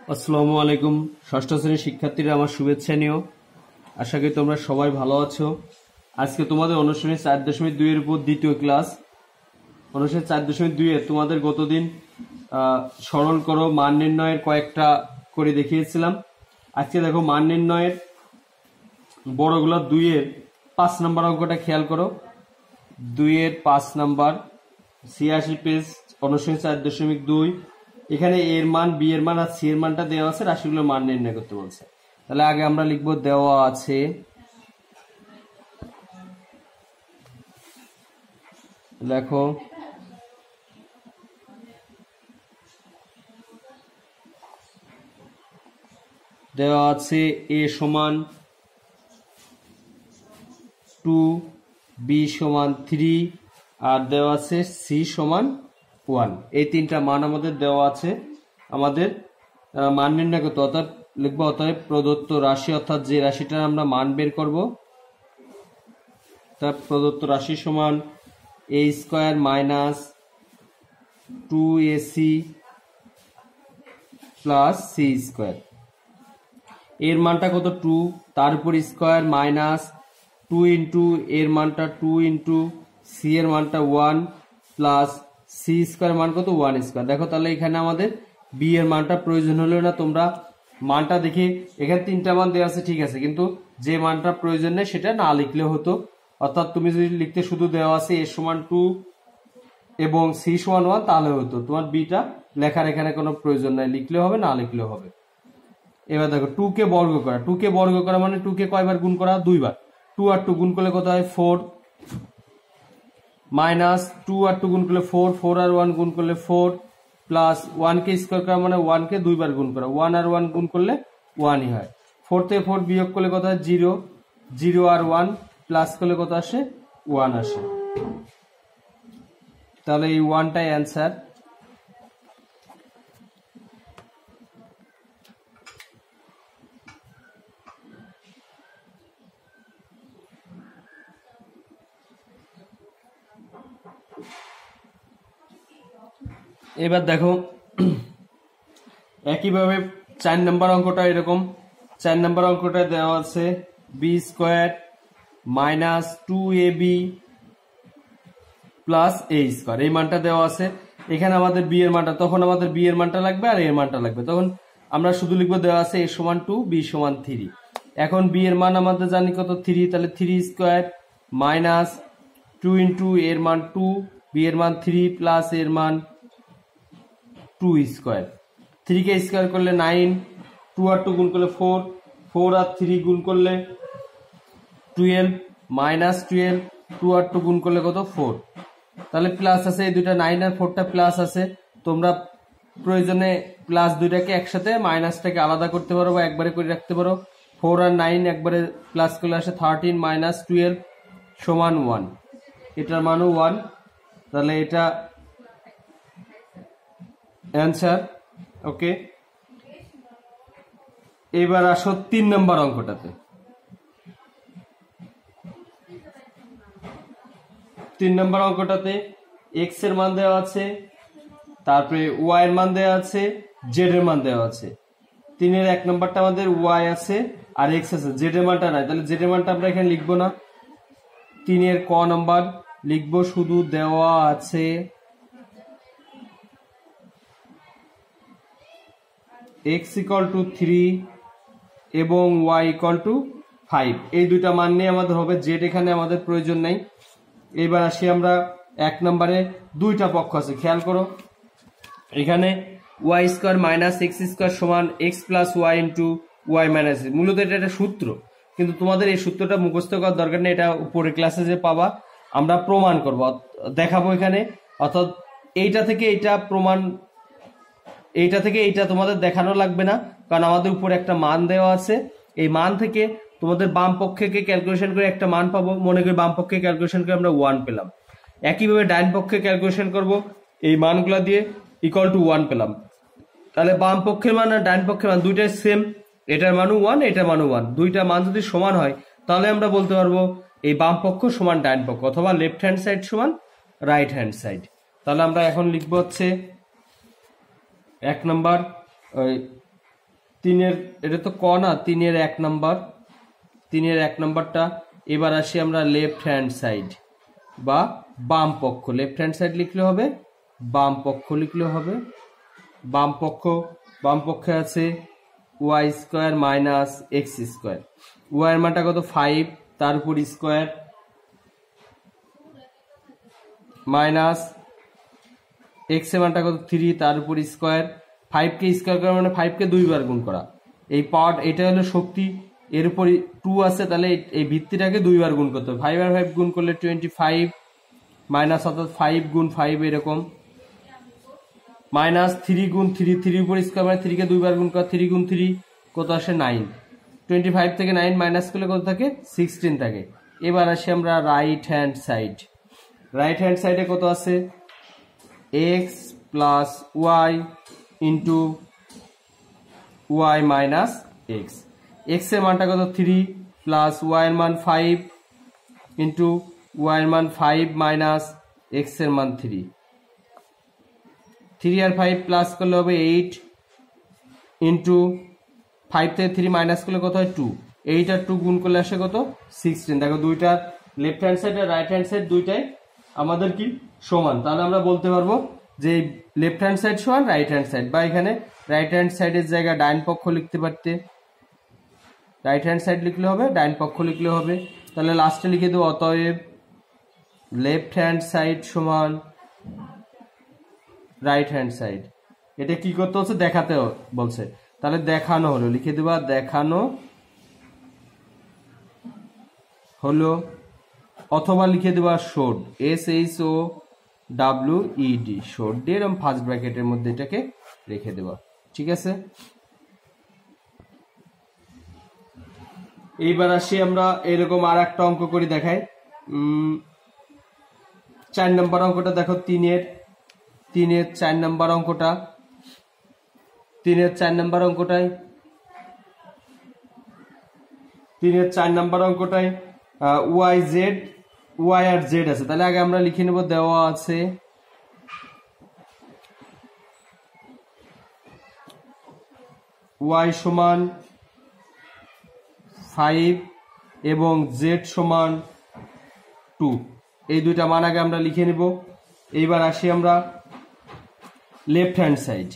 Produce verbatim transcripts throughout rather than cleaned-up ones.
আসসালামু আলাইকুম ষষ্ঠ শ্রেণীর শিক্ষার্থীরা আমার শুভেচ্ছা নিও। আশা করি তোমরা সবাই ভালো আছো। আজকে তোমাদের অনুশীলনী চার দশমিক দুই এর উপর দ্বিতীয় ক্লাস। অনুশীলনী চার দশমিক দুই এর তোমাদের গতদিন সরল করো মান নির্ণয়ের কয়েকটা করে দেখিয়েছিলাম। আজকে দেখো মান নির্ণয়ের বড়গুলো দুই এর পাঁচ নম্বর অঙ্কটা খেয়াল করো। দুই এর পাঁচ নাম্বার ছিয়াশি পেজ অনুশীলনী চার দশমিক দুই। এখানে এর মান, বি এর মান আর সি এর মানটা দেওয়া আছে, রাশিগুলো মান নির্ণয় করতে বলছে। তাহলে আগে আমরা লিখবো দেওয়া আছে, লেখো দেওয়া আছে এ সমান টু, বি সমান থ্রি, আর দেওয়া আছে সি সমান ওয়ান। এই তিনটা মান আমাদের দেওয়া আছে। আমাদের মান নির্ণয় করতে অর্থাৎ লিখবো অতএব প্রদত্ত রাশি, অর্থাৎ যে রাশিটার আমরা মান বের করব তার প্রদত্ত রাশি সমান a square minus two a c plus c square. এর মানটা কত? টু, তার উপর স্কোয়ার মাইনাস টু ইন্টু এর মানটা টু ইন্টু সি এর মানটা ওয়ান প্লাস সি স্কোয়ার মান কত? One square. দেখো তাহলে এখানে আমাদের বি এর মানটা প্রয়োজন হলো না। তোমরা মানটা দেখে এখানে তিনটা মান দেওয়া আছে, ঠিক আছে, কিন্তু যে মানটা প্রয়োজন নেই সেটা না লিখলেও হতো। অর্থাৎ তুমি যদি লিখতে শুধু দেওয়া আছে এ সমান টু এবং সি সমান ওয়ান তাহলে হতো, তোমার বিটা লেখার এখানে কোনো প্রয়োজন নাই, লিখলেও হবে না লিখলেও হবে। এবার দেখো টু কে বর্গ করা, টু কে বর্গ করা মানে টু কে কয়বার গুণ করা? দুইবার। টু আর টু গুণ করলে কত হয়? ফোর, মাইনাস টু আর টু গুণ করলে ফোর, ফোর আর ওয়ান গুণ করলে ফোর, প্লাস ওয়ান কে স্কোয়ার করা মানে ওয়ান কে দুইবার গুণ করা, ওয়ান আর ওয়ান গুণ করলে ওয়ানই হয়। ফোর থেকে ফোর বিয়োগ করলে কত হয়? জিরো, জিরো আর ওয়ান প্লাস করলে কত আসে? ওয়ান আসে। তাহলে এই ওয়ানটাই অ্যান্সার। এবার দেখো একইভাবে চার নম্বর অঙ্কটা এরকম। চার নম্বর অঙ্কটা দেওয়া আছে b square minus two a b plus a square, এই মানটা দেওয়া আছে। এখানে আমাদের বি এর মানটা, তখন আমাদের বি এর মানটা লাগবে আর এর মানটা লাগবে, তখন আমরা শুধু লিখবো দেওয়া আছে এ সমান টু, বি সমান থ্রি। এখন বি এর মান আমাদের জানি কত? থ্রি, তাহলে three square minus two into এর মান টু, বি এর মান থ্রি প্লাস এর মান টু স্কোয়ার। থ্রি কে স্কোয়ার করলে নাইন, টু আর টু গুণ করলে ফোর, ফোর আর থ্রি গুণ করলে টুয়েলভ, মাইনাস টুয়েলভ, টু আর টু গুণ করলে কত? ফোর। তাহলে প্লাস আছে এই দুইটা, নাইন আর ফোরটা প্লাস আছে। তোমরা প্রয়োজনে প্লাস দুইটাকে একসাথে মাইনাসটাকে আলাদা করতে পারো বা একবারে করে রাখতে পারো। ফোর আর নাইন একবারে প্লাস করলে আসে থার্টিন মাইনাস টুয়েলভ সমান ওয়ান, এটার মানও ওয়ান। তাহলে এটা অ্যান্সার। ওকে, এবার আসো তিন নম্বর অঙ্কটাতে। তিন নম্বর অঙ্কটাতে এক্স এর মান দেওয়া আছে, তারপরে ওয়াই এর মান দেওয়া আছে, জেড এর মান দেওয়া আছে। তিনের এক নম্বরটা আমাদের ওয়াই আছে আর এক্স আছে, জেড এর মানটা নাই, তাহলে জেড এর মানটা আমরা এখানে লিখবো না। তিনের ক নম্বর লিখবো শুধু দেওয়া আছে এক্স ইকুয়াল টু থ্রি এবং ওয়াই ইকুয়াল টু ফাইভ, এই দুইটা মান নিয়ে আমাদের হবে। জেড এখানে আমাদের প্রয়োজন নাই। এবার আসি আমরা এক নম্বরে দুইটা পক্ষ আছে, খেয়াল করো। এখানে y square minus x square সমান x plus y into y minus, মূলত এটা একটা সূত্র, কিন্তু তোমাদের এই সূত্রটা মুখস্থ করার দরকার নেই, এটা উপরে ক্লাসে যে পাবা আমরা প্রমাণ করব, দেখাবো এখানে। অর্থাৎ এইটা থেকে এইটা প্রমাণ, এইটা থেকে এইটা তোমাদের দেখানো লাগবে না, কারণ আমাদের উপরে একটা মান দেওয়া আছে। এই মান থেকে তোমাদের বাম পক্ষকে ক্যালকুলেশন করে একটা মান পাবো। মনে করি বাম পক্ষে ক্যালকুলেশন করে আমরা ওয়ান পেলাম, একইভাবে ডাইন পক্ষে ক্যালকুলেশন করব, এই মানগুলা দিয়ে ইকুয়াল টু ওয়ান পেলাম। তাহলে বাম পক্ষের মান আর ডাইন পক্ষের মান দুইটাই সেম, এটার মানও ওয়ান এটার মানও ওয়ান, দুইটা মান যদি সমান হয় তাহলে আমরা বলতে পারবো এই বাম পক্ষ সমান ডাইন পক্ষ, অথবা লেফট হ্যান্ড সাইড সমান রাইট হ্যান্ড সাইড। তাহলে আমরা এখন লিখবো হচ্ছে এক নম্বর তিনের এটা তো ক না, তিনের এক নাম্বার, তিনের এক নাম্বারটা। এবার আসি আমরা লেফট হ্যান্ড সাইড বা বাম পক্ষ। লেফট হ্যান্ড সাইড লিখলে হবে, বাম পক্ষ লিখলে হবে। বাম পক্ষ, বাম পক্ষে আছে y square minus x square. Y এর মানটা কত ফাইভ, তার উপর স্কোয়ার, মাইনাস এক্স এর মানটা কত থ্রি, তার উপর স্কোয়ার। ফাইভ কে স্কোয়ার করা মানে ফাইভ কে দুইবার গুণ করা। এই পাওয়ার এটা হলো শক্তি, এর উপর টু আছে, তাহলে এই ভিত্তিটাকে দুইবার গুণ করতে হবে। ফাইভ আর ফাইভ গুণ করলে টোয়েন্টি ফাইভ, মাইনাস অর্থাৎ ফাইভ গুণ ফাইভ এরকম, মাইনাস থ্রি গুণ থ্রি, থ্রি উপর স্কোয়ার মানে থ্রি কে দুইবার গুণ করা, থ্রি গুণ থ্রি কত আসে নাইন। টোয়েন্টি ফাইভ থেকে নাইন মাইনাস করলে কত থাকে সিক্সটিন থাকে। এবার আসি আমরা right hand side. Right hand সাইডে কত আছে x plus y into y minus x. X এর মানটা কত থ্রি, প্লাস ওয়াই এর মান ফাইভ ইন্টু ওয়াই এর মান ফাইভ মাইনাস এক্স এর মান থ্রি। থ্রি আর ফাইভ প্লাস করলে হবে এইট ইন্টু ফাইভ থেকে থ্রি মাইনাস করলে কত হয় টু, এইট আর টু গুণ করলে আসে কত সিক্সটিন। দেখো দুইটা লেফট হ্যান্ড সাইড আর রাইট হ্যান্ড সাইড দুইটাই আমাদের কি সমান, তাহলে আমরা বলতে পারবো যে লেফট হ্যান্ড সাইড সমান রাইট হ্যান্ড সাইড, বা এখানে রাইট হ্যান্ড সাইডের জায়গায় ডাইন পক্ষ লিখতে পারতে, রাইট হ্যান্ড সাইড লিখলে হবে, ডাইন পক্ষ লিখলে হবে। তাহলে লাস্টে লিখে দেবো অতএব লেফট হ্যান্ড সাইড সমান রাইট হ্যান্ড সাইড। এটা কি করতে হচ্ছে দেখাতে বলছে, তাহলে দেখানো হলো, লিখে দেবা দেখানো হলো, অথবা লিখে দেবা showed, S H O W E D, showed দিয়ে এরকম ফার্স্ট ব্র্যাকেটের মধ্যে এটাকে রেখে দেবা। ঠিক আছে, এইবার আসি আমরা এরকম আর একটা অঙ্ক করি দেখাই। উম চার নম্বর অঙ্কটা দেখো, তিনের তিনের চার নম্বর অঙ্কটা, তিনের চার নম্বর অঙ্কটাই তিনের চার নম্বর অঙ্কটাই ওয়াই জেড, ওয়াই আর জেড আছে। তাহলে আগে আমরা লিখে নেব, দেওয়া আছে ওয়াই সমান ফাইভ এবং জেড সমান টু, এই দুইটা মান আগে আমরা লিখে নেব। এইবার আসি আমরা লেফট হ্যান্ড সাইড।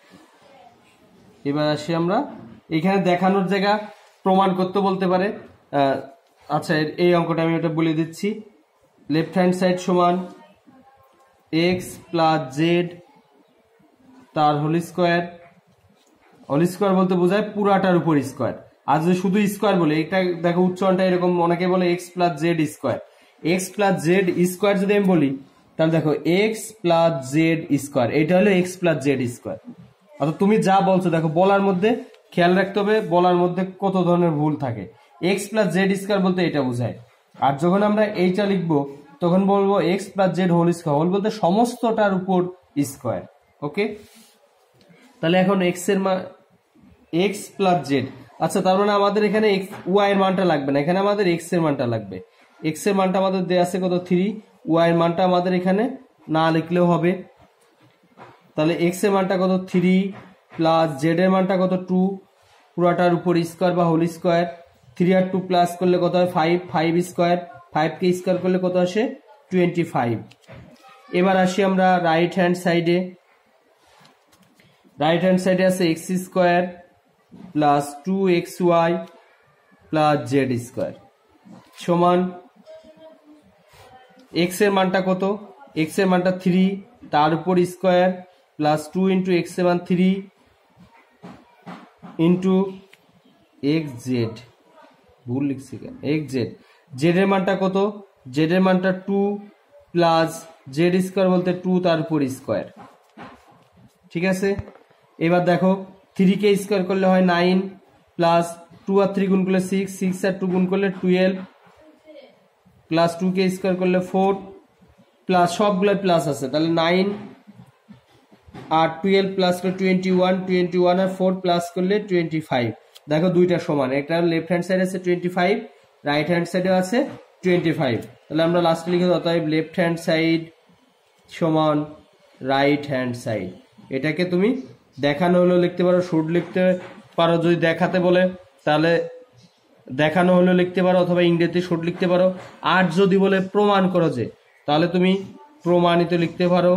এবার আসি আমরা এখানে দেখানোর জায়গা প্রমাণ করতে বলতে পারে। আচ্ছা, এই অঙ্কটা আমি ওটা বলে দিচ্ছি। লেফট হ্যান্ড সাইড সমান এক্স প্লাস জেড তার হোল স্কোয়ার। হোল স্কোয়ার বলতে বোঝায় পুরাটার উপর স্কোয়ার, আর যদি শুধু স্কোয়ার বলে, এটা দেখো উচ্চারণটা এরকম, অনেকে বলে x plus z square. X plus z square যদি আমি বলি, তাহলে দেখো এক্স প্লাস জেড স্কোয়ার, এটা হলো এক্স প্লাস জেড স্কোয়ার। অর্থাৎ তুমি যা বলছো, দেখো বলার মধ্যে খেয়াল রাখতে হবে, বলার মধ্যে কত ধরনের ভুল থাকে। এক্স প্লাস জেড স্কোয়ার বলতে এটা বোঝায়, আর যখন আমরা এইটা লিখবো তখন বলবো x plus z whole square, whole বলতে সমস্তটার উপর স্কোয়ার। ওকে, তাহলে এখন এক্স এর মান এক্স প্লাস জেড। আচ্ছা, তার মানে আমাদের এখানে ওয়াই এর মানটা লাগবে না, এখানে আমাদের এক্স এর মানটা লাগবে। এক্স এর মানটা আমাদের দেওয়া আছে কত থ্রি, ওয়াই এর মানটা আমাদের এখানে না লিখলেও হবে। তাহলে এক্স এর মানটা কত থ্রি, প্লাস জেড এর মানটা কত টু, পুরাটার উপর স্কোয়ার বা হোল স্কোয়ার। থ্রি আর টু প্লাস করলে কত হয় ফাইভ, ফাইভ স্কোয়ার, ফাইভ কে স্কোয়ার করলে কত আসে টোয়েন্টি ফাইভ। এবার আসি আমরা রাইট হ্যান্ড সাইডে। রাইট হ্যান্ড সাইডে আছে x square plus two x y plus z square সমান এক্স এর মানটা কত, এক্স এর মানটা থ্রি, তার উপর square plus two into x এর মান থ্রি ইন্টু এক্স জেড, ভুল লিখছি কেন, এক্স জেড। জেড এর মানটা কত, জেড এর মানটা টু প্লাস জেড স্কোয়ার বলতে টু তার উপর স্কোয়ার। ঠিক আছে, এবার দেখো থ্রি কে স্কোয়ার করলে হয় নাইন, প্লাস টু আর থ্রি গুণ করলে সিক্স, সিক্স আর টু গুণ করলে টুয়েলভ, প্লাস টু কে স্কোয়ার করলে ফোর, প্লাস সবগুলো প্লাস আছে, তাহলে নাইন আর টুয়েলভ প্লাস করলে টোয়েন্টি ওয়ান, টোয়েন্টি ওয়ান আর ফোর প্লাস করলে টোয়েন্টি ফাইভ। দেখো দুইটা সমান, একটা লেফট হ্যান্ড সাইড আছে টোয়েন্টি ফাইভ, রাইট হ্যান্ড সাইডে আছে টোয়েন্টি ফাইভ। তাহলে আমরা লাস্টে লিখে দেবো অতএব লেফট হ্যান্ড সাইড সমান রাইট হ্যান্ড সাইড। এটাকে তুমি দেখানো হলো লিখতে পারো, শুড লিখতে পারো, যদি দেখাতে বলে তাহলে দেখানো হলেও লিখতে পারো, অথবা ইংরেজিতে শর্ট লিখতে পারো। আর যদি বলে প্রমাণ করো যে, তাহলে তুমি প্রমাণিত লিখতে পারো,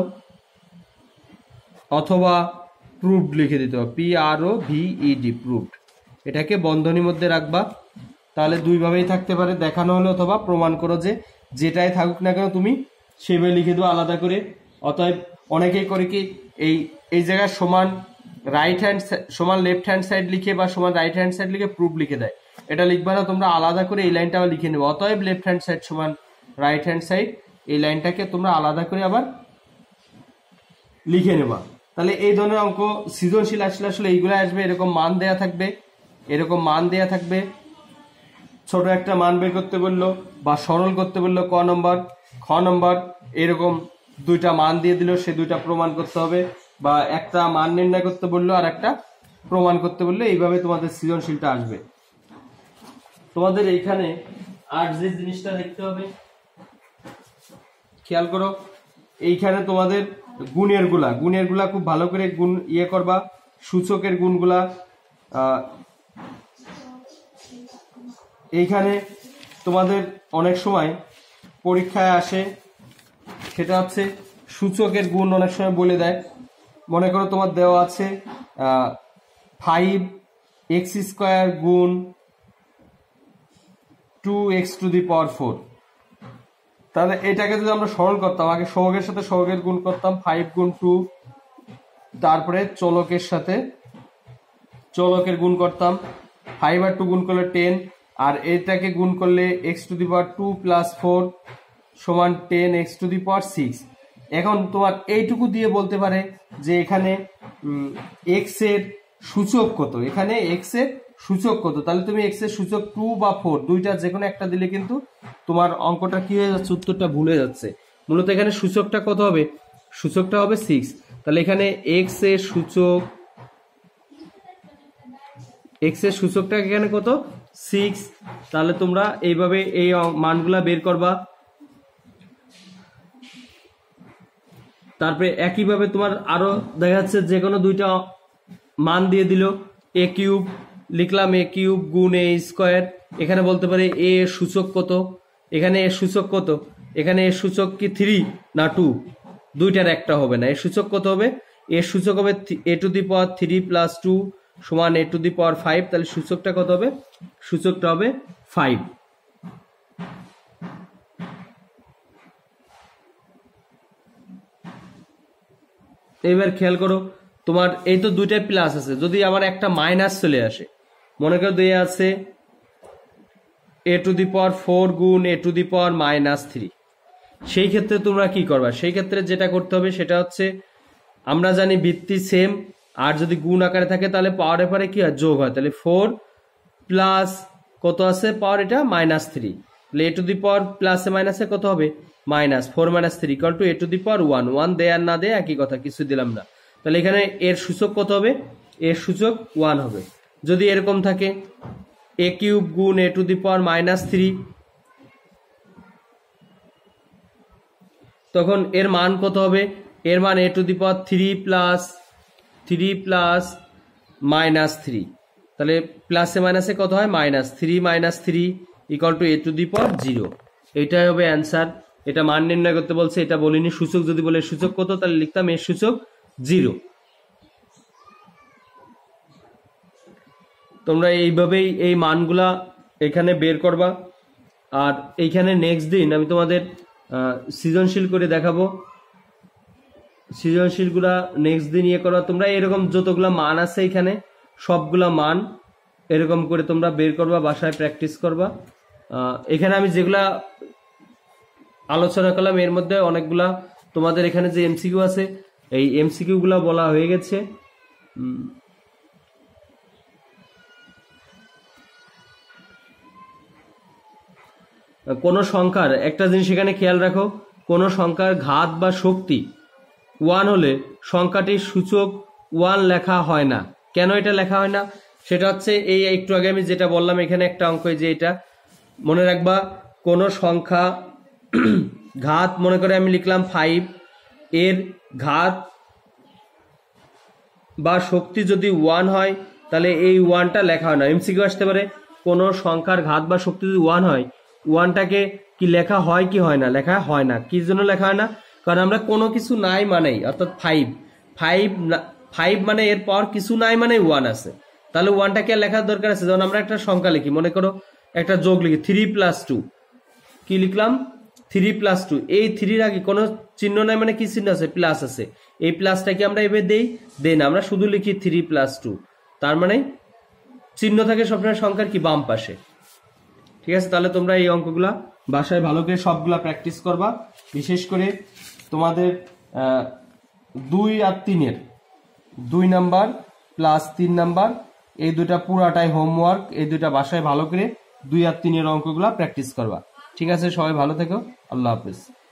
অথবা প্রুভড লিখে দিতে হবে, P R O V E D, proved. এটাকে বন্ধনীর মধ্যে রাখবা, তাহলে দুইভাবেই থাকতে পারে, দেখানো হলো অথবা প্রমাণ করো যে। যেটাই থাকুক না কেন তুমি সেভাবে লিখে দেবো আলাদা করে। অতএব অনেকেই করে কি, এই এই জায়গায় সমান রাইট হ্যান্ড সমান লেফট হ্যান্ড সাইড লিখে বা সমান রাইট হ্যান্ড সাইড লিখে প্রুফ লিখে দেয়। এটা লিখবা না, তোমরা আলাদা করে এই লাইনটা আবার লিখে নেবে। অতএব লেফট হ্যান্ড সাইড সমান রাইট হ্যান্ড সাইড, এই লাইনটাকে তোমরা আলাদা করে আবার লিখে নেবা। তাহলে এই ধরনের অঙ্ক সৃজনশীল আসলে আসলে এইগুলো আসবে, এরকম মান দেয়া থাকবে, এরকম মান দেয়া থাকবে। ছোট একটা মান বের করতে বললো বা সরল করতে বললো ক নম্বর, খ নম্বর, এরকম দুইটা মান দিয়ে দিল, সে দুইটা প্রমাণ করতে হবে, বা একটা মান নির্ণয় করতে বললো আর একটা প্রমাণ করতে বললো। এইভাবে তোমাদের সৃজনশীলটা আসবে। তোমাদের এইখানে আর যে জিনিসটা দেখতে হবে, খেয়াল করো, এইখানে তোমাদের গুণের গুলা গুণের গুলা খুব ভালো করে গুণ ইয়ে করবা, সূচকের গুণগুলা। আহ এইখানে তোমাদের অনেক সময় পরীক্ষায় আসে, সেটা হচ্ছে সূচকের গুণ অনেক সময় বলে দেয়। মনে করো তোমার দেওয়া আছে ফাইভ এক্স স্কোয়ার গুণ two x to the power four. তাহলে এটাকে যদি আমরা সরল করতাম, আগে সহগের সাথে সহগের গুণ করতাম, ফাইভ গুণ টু, তারপরে চলকের সাথে চলকের গুণ করতাম, ফাইভ আর টু গুণ করলে টেন, আর এটাকে গুণ করলে x to the power two plus four সমান ten x to the power six. এখন তোমার এইটুকু দিয়ে বলতে পারে যে এখানে এক্স এর সূচক কত, এখানে এক্স এর সূচক কত। তাহলে তুমি এক্স এর সূচক টু বা ফোর দুইটা যে কোনো একটা দিলে কিন্তু তোমার অঙ্কটা কি হয়ে যাচ্ছে, উত্তরটা ভুলে যাচ্ছে। মূলত এখানে সূচকটা কত হবে, সূচকটা হবে সিক্স। তাহলে এখানে এক্স এর সূচক, এক্স এর সূচকটা এখানে কত, সিক্স। তাহলে তোমরা এইভাবে এই মানগুলা বের করবা। তারপরে একইভাবে তোমার আরো দেখা যাচ্ছে যে কোনো দুইটা মান দিয়ে দিল, এ কিউব লিখলাম, এ কিউব গুণ এ স্কোয়ার। এখানে বলতে পারে এ এর সূচক কত, এখানে এর সূচক কত, এখানে এর সূচক কি থ্রি না টু, দুইটার একটা হবে না। এর সূচক কত হবে, এর সূচক হবে a to the power three plus two সমান a to the power five. তাহলে সূচকটা কত হবে, সূচকটা হবে ফাইভ। এবার খেয়াল করো, তোমার এই তো দুইটাই প্লাস আছে, যদি আমার একটা মাইনাস চলে আসে, মনে করো দেয়া আছে এ টু দি পাওয়ার ফোর গুণ a to the power minus three, সেই ক্ষেত্রে তোমরা কি করবা, সেই ক্ষেত্রে যেটা করতে হবে সেটা হচ্ছে, আমরা জানি ভিত্তি সেম, আর যদি গুণ আকারে থাকে তাহলে পাওয়ারের পরে কি হয়, যোগ হয়। তাহলে ফোর প্লাস কত আছে পাওয়ার, এটা মাইনাস থ্রি, তাহলে এ টু দি পাওয়ার প্লাসে মাইনাসে কত হবে, minus four minus three equal to a to the power one. One দেয় আর না দেয় একই কথা, কিছু দিলাম না। তাহলে এখানে এর সূচক কত হবে, এর সূচক ওয়ান হবে। যদি এরকম থাকে এ কিউব গুণ a to the power minus three, তখন এর মান কত হবে, এর মান a to the power three plus three plus minus three. তাহলে প্লাসে মাইনাসে কত হয়, minus three minus three equal to a to the power zero. এটাই হবে অ্যান্সার। এটা মান নির্ণয় করতে বলছে, এটা বলিনি। সূচক যদি বলে সূচক কত, তাহলে লিখতাম এর সূচক জিরো। তোমরা এইভাবেই এই মানগুলা এখানে বের করবা। আর এইখানে নেক্সট দিন আমি তোমাদের সৃজনশীল করে দেখাবো। সৃজনশীলগুলা নেক্সট দিন ইয়ে করবা। তোমরা এরকম যতগুলা মান আছে এখানে সবগুলা মান এরকম করে তোমরা বের করবা, বাসায় প্র্যাকটিস করবা। এখানে আমি যেগুলা আলোচনা করলাম এর মধ্যে অনেকগুলা তোমাদের এখানে যে এমসিকিউ আছে, এই এমসিকিউ গুলা বলা হয়ে গেছে। কোন সংখ্যার একটা জিনিস এখানে খেয়াল রাখো, কোন সংখ্যার ঘাত বা শক্তি ওয়ান হলে সংখ্যাটির সূচক ওয়ান লেখা হয় না। কেন এটা লেখা হয় না, সেটা হচ্ছে এই একটু আগে আমি যেটা বললাম, এখানে একটা অঙ্ক, যে এটা মনে রাখবা, কোন সংখ্যা ঘাত, মনে করে আমি লিখলাম ফাইভ, এর ঘাত বা শক্তি যদি ওয়ান হয় তাহলে এই ওয়ানটা লেখা হয় না। এমসিকিউ আসতে পারে কোনো সংখ্যার ঘাত বা শক্তি যদি ওয়ান হয়, ওয়ানটাকে কি লেখা হয় কি হয় না? লেখা হয় না। কি জন্য লেখা হয় না? কারণ আমরা কোনো কিছু নাই মানেই, অর্থাৎ ফাইভ ফাইভ ফাইভ মানে এর পর কিছু নাই মানে ওয়ান আছে, তাহলে ওয়ানটাকে লেখার দরকার আছে। যেমন আমরা একটা সংখ্যা লিখি, মনে করো একটা যোগ লিখি থ্রি প্লাস টু, কি লিখলাম? Three plus two. এই থ্রির আগে কোনো চিহ্ন নাই মানে কি চিহ্ন আছে? প্লাস আছে। এই প্লাসটাকে আমরা এভাবে দেই দেই না, আমরা শুধু লিখি থ্রি প্লাস টু। তার মানে চিহ্ন থাকে সবসময় সংখ্যার কি বাম পাশে। ঠিক আছে, তাহলে তোমরা এই অঙ্কগুলা বাসায় ভালো করে সবগুলা প্র্যাকটিস করবা। বিশেষ করে তোমাদের দুই আর তিনের দুই নাম্বার প্লাস তিন নাম্বার এই দুটা পুরাটাই হোমওয়ার্ক। এই দুটা বাসায় ভালো করে দুই আর তিনের অঙ্কগুলা প্র্যাকটিস করবা। ঠিক আছে, সবাই ভালো থেকো, আল্লাহ হাফেজ।